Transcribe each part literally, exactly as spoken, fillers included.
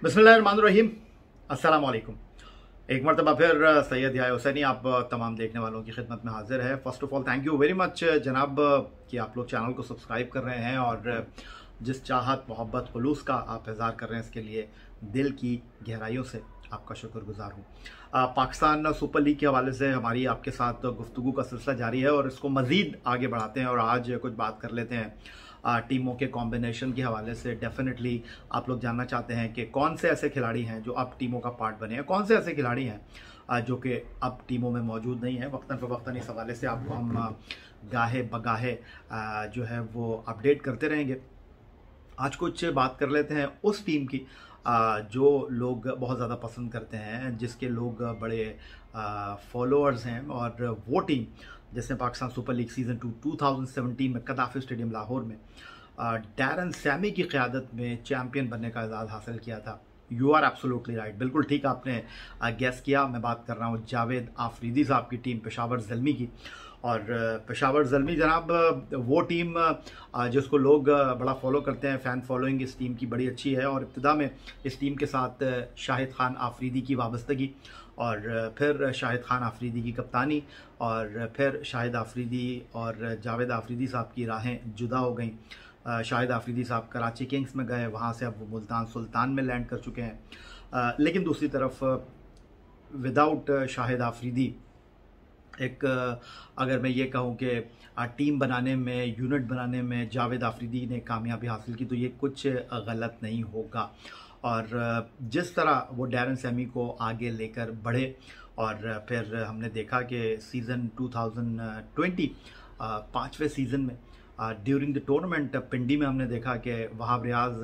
बिस्मिल्लाहिर्रहमानिर्रहीम। अस्सलाम वालेकुम। एक मरतबा फिर सैयद याह्या हुसैनी आप तमाम देखने वालों की खिदमत में हाजिर है। First of all thank you very much जनाब कि आप लोग चैनल को सब्सक्राइब कर रहे हैं और जिस चाहत मोहब्बत खुलूस का आप इज़हार कर रहे हैं इसके लिए दिल की गहराइयों से आपका शुक्रगुजार हूँ। पाकिस्तान सुपर लीग के हवाले से हमारी आपके साथ गुफ्तगू का सिलसिला जारी है और इसको मज़ीद आगे बढ़ाते हैं और आज कुछ बात कर लेते हैं टीमों के कॉम्बिनेशन के हवाले से। डेफिनेटली आप लोग जानना चाहते हैं कि कौन से ऐसे खिलाड़ी हैं जो अब टीमों का पार्ट बने हैं, कौन से ऐसे खिलाड़ी हैं जो कि अब टीमों में मौजूद नहीं हैं। वक्तन फ़वक्तन इस हवाले से आपको हम गाहे बगाहे जो है वो अपडेट करते रहेंगे। आज कुछ बात कर लेते हैं उस टीम की जो लोग बहुत ज़्यादा पसंद करते हैं, जिसके लोग बड़े फॉलोअर्स हैं, और वो टीम जिसने Pakistan super league season two two thousand seventeen में कदाफ़ी स्टेडियम लाहौर में डैरन सैमी की क़यादत में चैम्पियन बनने का एजाज़ हासिल किया था। यू आर एब्सोल्युटली राइट, बिल्कुल ठीक आपने गेस किया। मैं बात कर रहा हूँ जावेद आफरीदी साहब की टीम पेशावर ज़ल्मी की। और पेशावर ज़ल्मी जनाब वो टीम जिसको लोग बड़ा फॉलो करते हैं, फ़ैन फॉलोइंग इस टीम की बड़ी अच्छी है। और इब्तिदा में इस टीम के साथ शाहिद खान आफरीदी की वाबस्तगी, और फिर शाहिद खान आफरीदी की कप्तानी, और फिर शाहिद आफरीदी और जावेद आफरीदी साहब की राहें जुदा हो गई। शाहिद आफरीदी साहब कराची किंग्स में गए, वहाँ से अब वो मुल्तान सुल्तान में लैंड कर चुके हैं। लेकिन दूसरी तरफ विदाउट शाहिद आफरीदी एक अगर मैं ये कहूँ कि टीम बनाने में, यूनिट बनाने में जावेद आफरीदी ने कामयाबी हासिल की तो ये कुछ गलत नहीं होगा। और जिस तरह वो डैरन सैमी को आगे लेकर बढ़े, और फिर हमने देखा कि सीज़न टू थाउजेंड ट्वेंटी पाँचवें सीज़न में ड्यूरिंग द टूर्नामेंट पिंडी में हमने देखा कि वहाब रियाज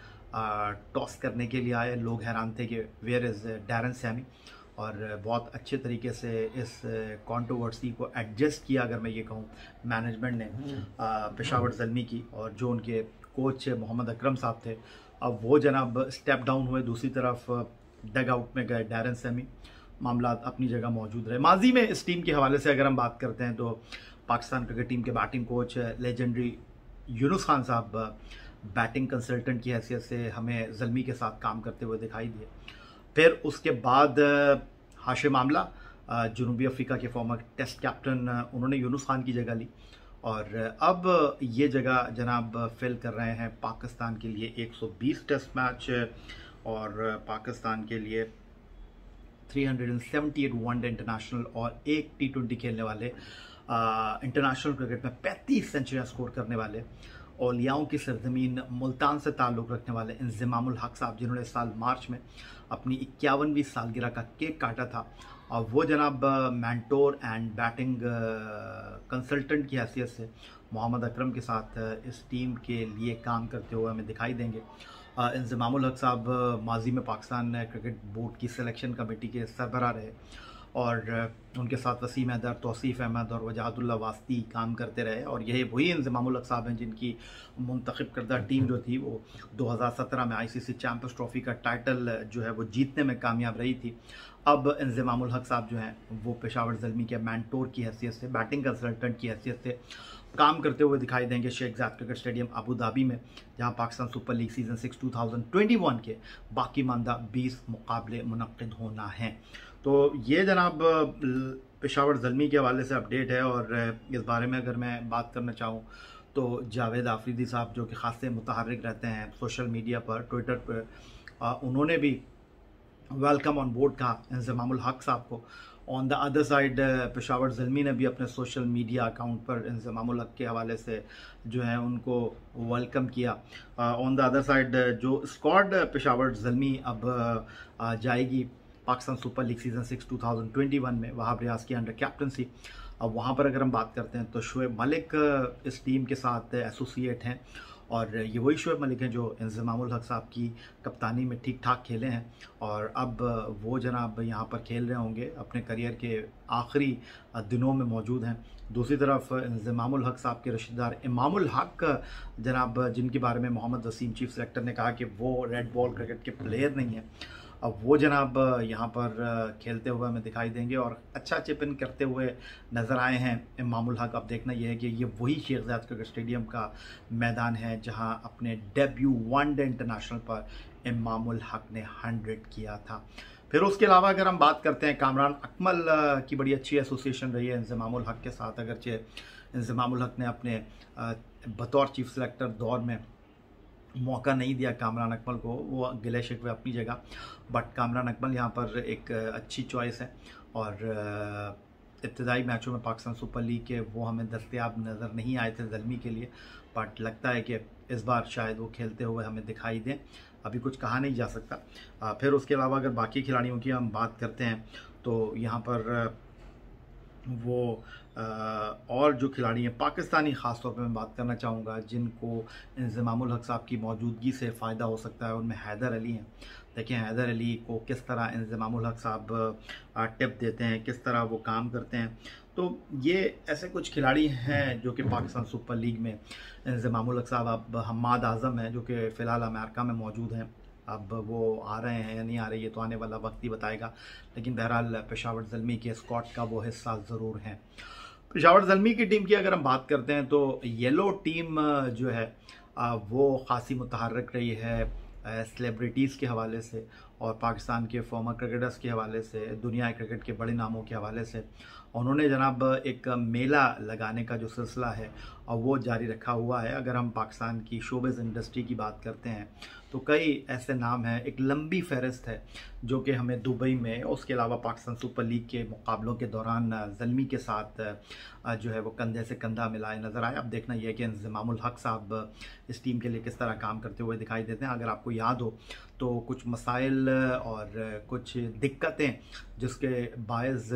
टॉस करने के लिए आए। लोग हैरान थे कि वेयर इज़ डैरन सैमी, और बहुत अच्छे तरीके से इस कंट्रोवर्सी को एडजस्ट किया अगर मैं ये कहूँ मैनेजमेंट ने पेशावर ज़ल्मी की। और जो उनके कोच मोहम्मद अकरम साहब थे, अब वो जनाब स्टेप डाउन हुए, दूसरी तरफ डग आउट में गए डैरन सैमी। मामला अपनी जगह मौजूद रहे। माजी में इस टीम के हवाले से अगर हम बात करते हैं तो पाकिस्तान क्रिकेट टीम के batting coach legendary Younis Khan साहब बैटिंग कंसल्टेंट की हैसियत से हमें ज़ल्मी के साथ काम करते हुए दिखाई दिए। फिर उसके बाद हाशिम आमला जनूबी अफ्रीका के फॉर्मर टेस्ट कैप्टन, उन्होंने यूनुस खान की जगह ली, और अब ये जगह जनाब फिल कर रहे हैं पाकिस्तान के लिए एक सौ बीस टेस्ट मैच और पाकिस्तान के लिए तीन सौ अठहत्तर वनडे इंटरनेशनल और एक टी ट्वेंटी खेलने वाले, इंटरनेशनल क्रिकेट में पैंतीस सेंचुरियाँ स्कोर करने वाले, औलियाओं की सरजमीन मुल्तान से ताल्लुक़ रखने वाले इंज़मामुल हक साहब, जिन्होंने इस साल मार्च में अपनी इक्यावनवीं सालगिरह का केक काटा था। और वो जनाब मैंटोर एंड बैटिंग कंसल्टेंट की हैसियत से मोहम्मद अकरम के साथ इस टीम के लिए काम करते हुए हमें दिखाई देंगे। इंज़मामुल हक साहब माजी में पाकिस्तान क्रिकेट बोर्ड की सिलेक्शन कमेटी के सरबराह रहे, और उनके साथ वसीम हैदर, तौसीफ़ अहमद और वजाहतुल्लाह वास्ती काम करते रहे। और यही वही इंज़मामुल हक साहब हैं जिनकी मुंतखब करदा टीम जो थी वो दो हज़ार सत्रह में आईसीसी चैंपियंस ट्रॉफ़ी का टाइटल जो है वो जीतने में कामयाब रही थी। अब इंज़मामुल हक साहब जो हैं वो पेशावर ज़ल्मी के मैंटोर की हैसियत से, बैटिंग कंसल्टेंट की हैसियत से काम करते हुए दिखाई देंगे Sheikh Zayed cricket stadium Abu Dhabi में, जहां Pakistan super league season six two thousand twenty one के बाकी मानदा बीस मुकाबले मुनक्किद होना है। तो ये जनाब पेशावर ज़ल्मी के हवाले से अपडेट है। और इस बारे में अगर मैं बात करना चाहूँ तो जावेद आफरीदी साहब जो कि ख़ासे मुतहर्रिक रहते हैं सोशल मीडिया पर, ट्विटर पर, उन्होंने भी वेलकम ऑन बोर्ड कहा इंज़मामुल हक साहब को। On the other side Peshawar Zalmi ने भी अपने सोशल मीडिया अकाउंट पर इंज़मामुल हक के हवाले से जो है उनको वेलकम किया। ऑन द अदर साइड जो स्क्वाड पेशावर ज़ल्मी अब uh, जाएगी Pakistan super league season six two thousand twenty one में वहाब रियाज की अंडर कैप्टनसी, अब वहाँ पर अगर हम बात करते हैं तो शुएब मलिक इस टीम के साथ एसोसिएट हैं, और ये वही शुएब मलिक हैं जो इंज़मामुल हक साहब की कप्तानी में ठीक ठाक खेले हैं, और अब वो जनाब यहाँ पर खेल रहे होंगे, अपने करियर के आखिरी दिनों में मौजूद हैं। दूसरी तरफ इंज़मामुल हक साहब के रिश्तेदार इमामुल हक जनाब, जिनके बारे में मोहम्मद वसीम चीफ सेलेक्टर ने कहा कि वो रेड बॉल क्रिकेट के प्लेयर नहीं हैं, अब वो जनाब यहाँ पर खेलते हुए हमें दिखाई देंगे और अच्छा चिपिन करते हुए नज़र आए हैं इमामुल हक। अब देखना यह है कि ये वही शेख ज़ायद क्रिकेट स्टेडियम का मैदान है जहाँ अपने डेब्यू वनडे इंटरनेशनल पर इमामुल हक ने हंड्रेड किया था। फिर उसके अलावा अगर हम बात करते हैं, कामरान अकमल की बड़ी अच्छी एसोसिएशन रही है इंज़मामुल हक के साथ। अगरचे इंज़मामुल हक ने अपने बतौर चीफ सेलेक्टर दौर में मौका नहीं दिया कामरान अकमल को, वो गिले शिकवे अपनी जगह, बट कामरान अकमल यहाँ पर एक अच्छी चॉइस है। और इब्तदाई मैचों में पाकिस्तान सुपर लीग के वो हमें दस्तयाब नज़र नहीं आए थे ज़ल्मी के लिए, बट लगता है कि इस बार शायद वो खेलते हुए हमें दिखाई दें। अभी कुछ कहा नहीं जा सकता। फिर उसके अलावा अगर बाकी खिलाड़ियों की हम बात करते हैं तो यहाँ पर वो और जो खिलाड़ी हैं पाकिस्तानी ख़ास तौर पे मैं बात करना चाहूँगा जिनको इंज़मामुल हक साहब की मौजूदगी से फ़ायदा हो सकता है, उनमें हैदर अली हैं। देखिए हैदर अली को किस तरह इंज़मामुल हक साहब टिप देते हैं, किस तरह वो काम करते हैं। तो ये ऐसे कुछ खिलाड़ी हैं जो कि पाकिस्तान सुपर लीग में इंज़मामुल हक साहब, अब हम्माद आज़म हैं जो कि फ़िलहाल अमेरिका में मौजूद हैं। अब वो आ रहे हैं या नहीं आ रहे ये तो आने वाला वक्त ही बताएगा, लेकिन बहरहाल पेशावर ज़ल्मी के स्क्वाड का वो हिस्सा ज़रूर हैं। पेशावर ज़ल्मी की टीम की अगर हम बात करते हैं तो येलो टीम जो है वो ख़ासी मुतहर्रिक रही है सेलिब्रिटीज़ के हवाले से और पाकिस्तान के फॉर्मर क्रिकेटर्स के हवाले से, दुनिया क्रिकेट के बड़े नामों के हवाले से। उन्होंने जनाब एक मेला लगाने का जो सिलसिला है और वो जारी रखा हुआ है। अगर हम पाकिस्तान की शोबिज़ इंडस्ट्री की बात करते हैं तो कई ऐसे नाम हैं, एक लंबी फहरिस्त है जो कि हमें दुबई में, उसके अलावा पाकिस्तान सुपर लीग के मुकाबलों के दौरान ज़ल्मी के साथ जो है वो कंधे से कंधा मिलाए नज़र आए। अब देखना यह है कि इंज़मामुल हक साहब इस टीम के लिए किस तरह काम करते हुए दिखाई देते हैं। अगर आपको याद हो तो कुछ मसाइल और कुछ दिक्कतें जिसके बायस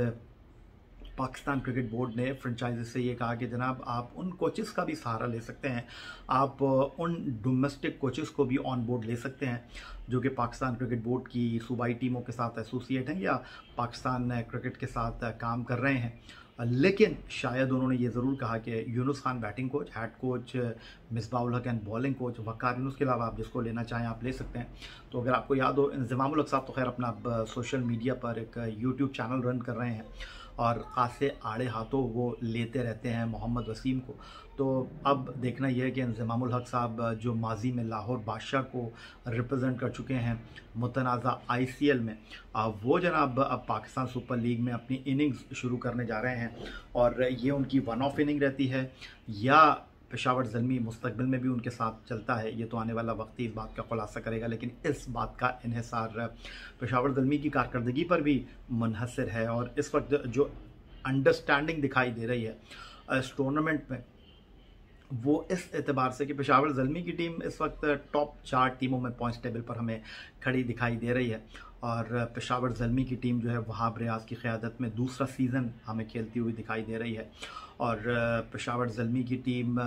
पाकिस्तान क्रिकेट बोर्ड ने फ्रेंचाइजी से ये कहा कि जनाब आप उन कोचेस का भी सहारा ले सकते हैं, आप उन डोमेस्टिक कोचेस को भी ऑन बोर्ड ले सकते हैं जो कि पाकिस्तान क्रिकेट बोर्ड की सूबाई टीमों के साथ एसोसिएट हैं या पाकिस्तान क्रिकेट के साथ काम कर रहे हैं। लेकिन शायद उन्होंने ये ज़रूर कहा कि Younis Khan batting coach, head coach Misbahul Haq and bowling coach, Waqar Younis के अलावा आप जिसको लेना चाहें आप ले सकते हैं। तो अगर आपको याद हो इंज़मामुल हक साहब तो खैर अपना सोशल मीडिया पर एक यूट्यूब चैनल रन कर रहे हैं और ख़ासे आड़े हाथों वो लेते रहते हैं मोहम्मद वसीम को। तो अब देखना यह है कि इंज़मामुल हक साहब जो माजी में लाहौर बादशाह को रिप्रेजेंट कर चुके हैं मुतनाज़ा आईसीएल में, वो जनाब अब पाकिस्तान सुपर लीग में अपनी इनिंग्स शुरू करने जा रहे हैं और ये उनकी वन ऑफ इनिंग रहती है या पेशावर ज़ल्मी मुस्तकबिल में भी उनके साथ चलता है, ये तो आने वाला वक्त ही इस बात का खुलासा करेगा। लेकिन इस बात का इन्हिसार पेशावर ज़ल्मी की कारकर्दगी पर भी मुनहसर है और इस वक्त जो अंडरस्टैंडिंग दिखाई दे रही है इस टूर्नामेंट में वो इस एतबार से कि पेशावर ज़ल्मी की टीम इस वक्त टॉप चार टीमों में पॉइंट्स टेबल पर हमें खड़ी दिखाई दे रही है और पेशावर ज़ल्मी की टीम जो है वहाब रियाज की क़यादत में दूसरा सीज़न हमें खेलती हुई दिखाई दे रही है। और पेशावर ज़ल्मी की टीम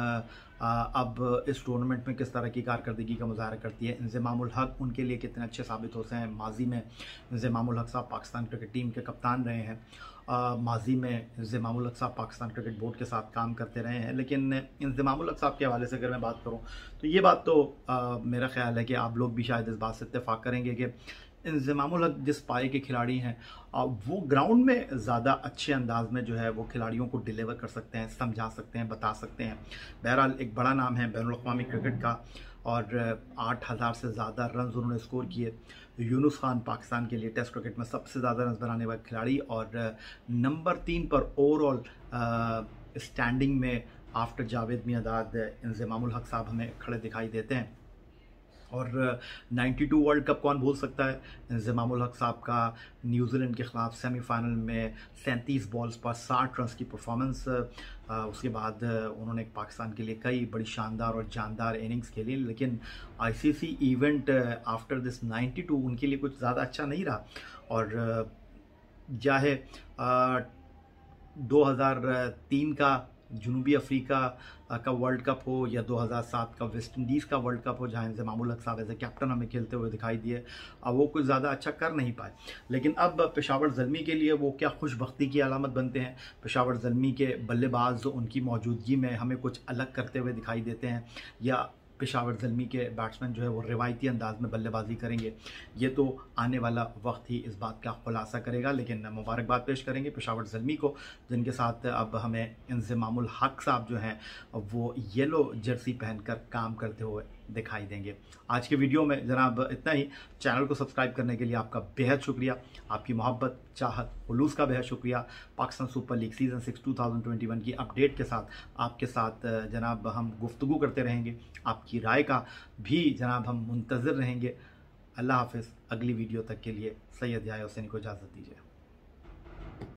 अब इस टूर्नामेंट में किस तरह की कारकर्दगी का मुज़ाहरा करती है, इंज़मामुल हक उनके लिए कितने अच्छे साबित होते हैं। माजी में इंज़मामुल हक साहब पाकिस्तान क्रिकेट टीम के कप्तान रहे हैं, माजी में इंज़मामुल हक साहब पाकिस्तान क्रिकेट बोर्ड के साथ काम करते रहे हैं। लेकिन इंज़मामुल हक साहब के हवाले से अगर मैं बात करूं तो ये बात तो आ, मेरा ख्याल है कि आप लोग भी शायद इस बात से इत्तेफाक करेंगे कि इंज़मामुल हक जिस पाए के खिलाड़ी हैं वो ग्राउंड में ज़्यादा अच्छे अंदाज में जो है वो खिलाड़ियों को डिलीवर कर सकते हैं, समझा सकते हैं, बता सकते हैं। बहरहाल एक बड़ा नाम है बैनुल अक़वामी क्रिकेट का और आठ हज़ार से ज़्यादा रन उन्होंने स्कोर किए। यूनुस खान पाकिस्तान के लिए टेस्ट क्रिकेट में सबसे ज़्यादा रन बनाने वाले खिलाड़ी और नंबर तीन पर ओवरऑल स्टैंडिंग में आफ्टर जावेद मियादाद इंज़मामुल हक साहब हमें खड़े दिखाई देते हैं। और बानवे वर्ल्ड कप कौन भूल सकता है, इंज़मामुल हक साहब का न्यूजीलैंड के ख़िलाफ़ सेमीफाइनल में सैंतीस बॉल्स पर साठ रन की परफॉर्मेंस। उसके बाद उन्होंने पाकिस्तान के लिए कई बड़ी शानदार और जानदार इनिंग्स खेली, लेकिन आईसीसी इवेंट आफ्टर दिस बानवे उनके लिए कुछ ज़्यादा अच्छा नहीं रहा। और चाहे दो हज़ार तीन का जनूबी अफ्रीका का वर्ल्ड कप हो या दो हज़ार सात का वेस्ट इंडीज़ का वर्ल्ड कप हो जहाँ इंज़मामुल हक साहब एज ए कैप्टन हमें खेलते हुए दिखाई दिए, अब वो कुछ ज़्यादा अच्छा कर नहीं पाए। लेकिन अब पेशावर ज़ल्मी के लिए वो क्या खुशबख्ती की अलामत बनते हैं। पेशावर ज़ल्मी के बल्लेबाज उनकी मौजूदगी में हमें कुछ अलग करते हुए दिखाई देते हैं या पेशावर ज़ल्मी के बैट्समैन जो है वो रिवायती अंदाज में बल्लेबाजी करेंगे, ये तो आने वाला वक्त ही इस बात का खुलासा करेगा। लेकिन मुबारकबाद पेश करेंगे पेशावर ज़ल्मी को, जिनके साथ अब हमें इंज़मामुल हक साहब जो हैं वो येलो जर्सी पहनकर काम करते हुए दिखाई देंगे। आज के वीडियो में जनाब इतना ही। चैनल को सब्सक्राइब करने के लिए आपका बेहद शुक्रिया, आपकी मोहब्बत, चाहत, खुलूस का बेहद शुक्रिया। Pakistan super league season six two thousand twenty one की अपडेट के साथ आपके साथ जनाब हम गुफ्तगू करते रहेंगे, आपकी राय का भी जनाब हम मुंतज़िर रहेंगे। अल्लाह हाफ़िज़। अगली वीडियो तक के लिए सैयद याह्या हुसैनी को इजाज़त दीजिए।